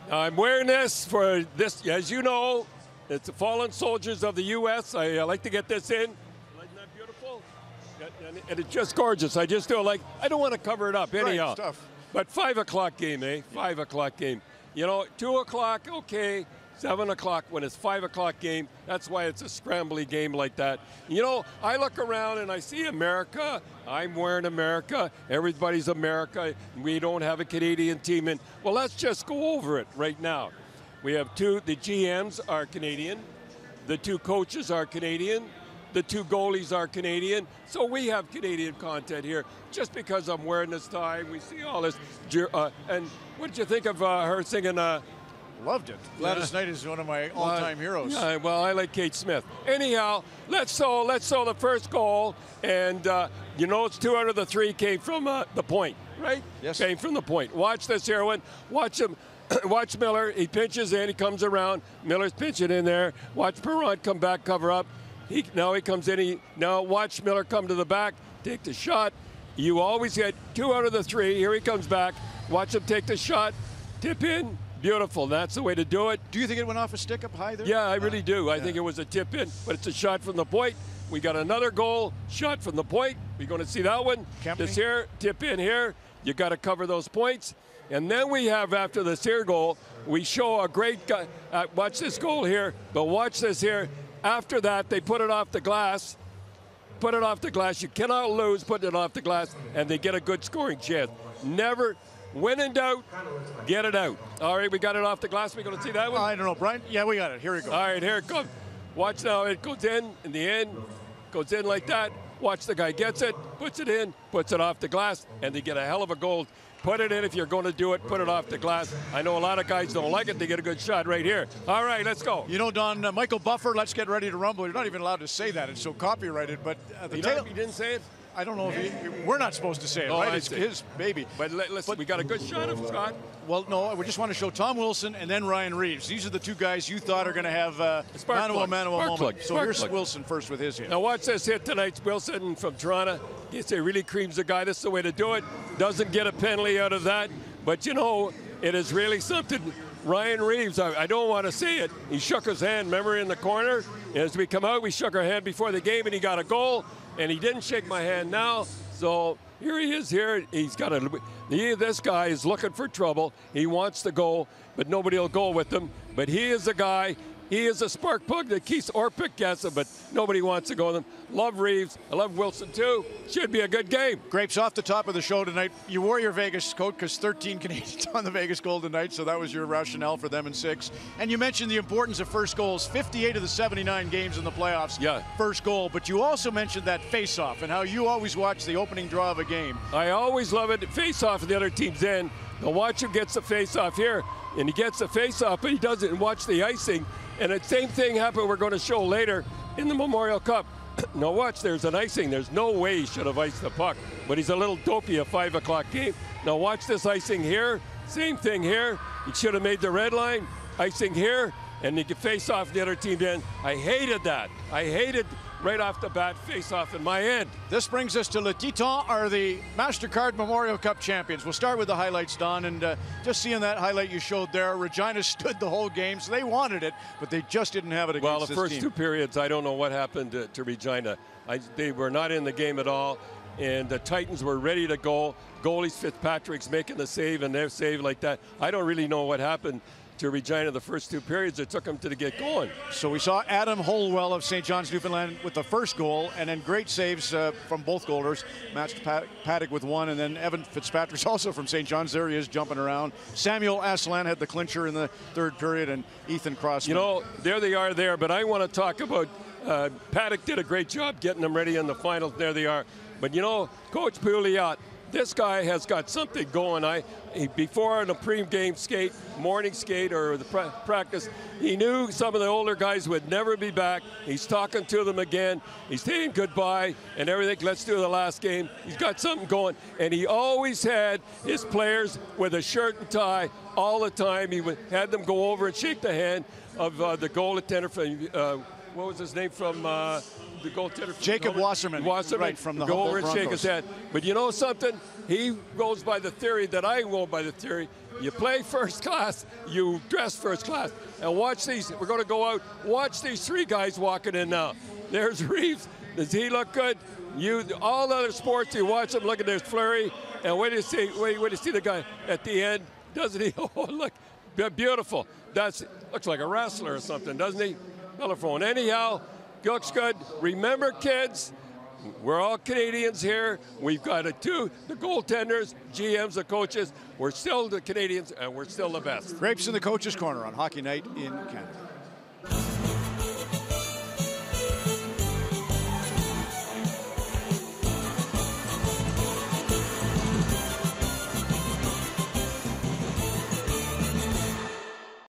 I'm wearing this for this, as you know, it's the fallen soldiers of the U.S. I like to get this in. Isn't that beautiful? And it's just gorgeous. I just don't like, I don't want to cover it up anyhow. Right, stuff. But 5 o'clock game, eh? 5 o'clock game. You know, 2 o'clock, okay. 7 o'clock when it's 5 o'clock game. That's why it's a scrambly game like that. You know, I look around and I see America. I'm wearing America. Everybody's America. We don't have a Canadian team in. Well, let's just go over it right now. We have the GMs are Canadian. The 2 coaches are Canadian. The 2 goalies are Canadian. So we have Canadian content here. Just because I'm wearing this tie, we see all this. And what did you think of her singing? Loved it. Gladys Knight is one of my all-time heroes. Yeah, well, I like Kate Smith. Anyhow, let's show the first goal, and you know it's 2 out of the 3 came from the point, right? Yes. Came from the point. Watch this here, watch him. Watch Miller. He pinches in. He comes around. Miller's pinching in there. Watch Perron come back, cover up. Now he comes in. Now watch Miller come to the back, take the shot. You always get 2 out of the 3. Here he comes back. Watch him take the shot. Tip in. Beautiful. That's the way to do it. Do you think it went off a stick up high there? Yeah, I really do. I think it was a tip in, but it's a shot from the point. We got another goal, shot from the point. We're going to see that one. This here, tip in here. You got to cover those points. And then we have, after this here goal, we show a great guy. Watch this goal here, but watch this here. After that, they put it off the glass. Put it off the glass. You cannot lose putting it off the glass, and they get a good scoring chance. Never. When in doubt, get it out. All right, we got it off the glass. We're going to see that one? I don't know, Brian. Yeah, we got it. Here we go. All right, here it comes. Watch now. It goes in the end. Goes in like that. Watch the guy gets it, puts it in, puts it off the glass, and they get a hell of a goal. Put it in if you're going to do it. Put it off the glass. I know a lot of guys don't like it. They get a good shot right here. All right, let's go. You know, Don, Michael Buffer, let's get ready to rumble. You're not even allowed to say that. It's so copyrighted. But he didn't say it? I don't know if we're not supposed to say it, right? It's his baby. But listen, we got a good shot of Scott. Well, no, we just want to show Tom Wilson and then Ryan Reeves. These are the 2 guys you thought are going to have mano a moment. So here's Wilson first with his hit. Now watch this hit tonight. Wilson from Toronto. It really creams the guy. This is the way to do it. Doesn't get a penalty out of that. But, you know, it is really something. Ryan Reeves, I don't want to say it. He shook his hand, remember, in the corner. As we come out, we shook our hand before the game, and he got a goal. And he didn't shake my hand now. So here he is here. He's got this guy is looking for trouble. He wants to go, but nobody will go with him. But he is a guy. He is a spark plug that keeps Orpik guessing, but nobody wants to go with him. Love Reeves. I love Wilson, too. Should be a good game. Grapes, off the top of the show tonight, you wore your Vegas coat because 13 Canadians on the Vegas Golden Knights, so that was your rationale for them in 6. And you mentioned the importance of first goals, 58 of the 79 games in the playoffs. Yeah. First goal, but you also mentioned that face-off and how you always watch the opening draw of a game. I always love it. Face-off the other team's end. Now watch him gets the face-off here, and he gets the face-off, but he does it and watch the icing. And the same thing happened, we're going to show later in the Memorial Cup. Now watch, there's an icing. There's no way he should have iced the puck, but he's a little dopey, a 5 o'clock game. Now watch this icing here. Same thing here. He should have made the red line. Icing here, and he could face off the other team end. I hated that. I hated right off the bat face off in my end. This brings us to Le Titan, are the Mastercard Memorial Cup champions. We'll start with the highlights, Don, and just seeing that highlight you showed there, Regina stood the whole game, so they wanted it, but they just didn't have it against this team. Well, the first 2 periods, I don't know what happened to Regina. They were not in the game at all, and the Titans were ready to go. Goalies Fitzpatrick's making the save, and they're saved like that. I don't really know what happened to Regina the first 2 periods. It took them to get going. So we saw Adam Holwell of St. John's, Newfoundland with the first goal, and then great saves from both goalers. Matt Paddock with 1, and then Evan Fitzpatrick's also from St. John's. There he is jumping around. Samuel Aslan had the clincher in the 3rd period, and Ethan Crossman. You know, there they are there, but I want to talk about Paddock did a great job getting them ready in the finals. There they are. But you know, Coach Pouliot, this guy has got something going. Before the pre-game skate, morning skate, or the practice, he knew some of the older guys would never be back. He's talking to them again. He's saying goodbye and everything. Let's do the last game. He's got something going. And he always had his players with a shirt and tie all the time. He had them go over and shake the hand of the goaltender from, what was his name from the goaltender? Jacob Wasserman. Right, from the go over and Broncos. shake his head. But you know something? He goes by the theory that I go by the theory. You play first class, you dress first class. And watch these, we're going to go out, watch these three guys walking in now. There's Reeves. Does he look good? All the other sports, you watch them, look at there's Fleury. And wait till you see the guy at the end. Doesn't he? Oh, look, beautiful. Looks like a wrestler or something, doesn't he? Telephone. Anyhow, looks good. Remember, kids, we're all Canadians here. We've got the goaltenders, GMs, the coaches. We're still the Canadians, and we're still the best. Grapes in the Coaches Corner on Hockey Night in Canada.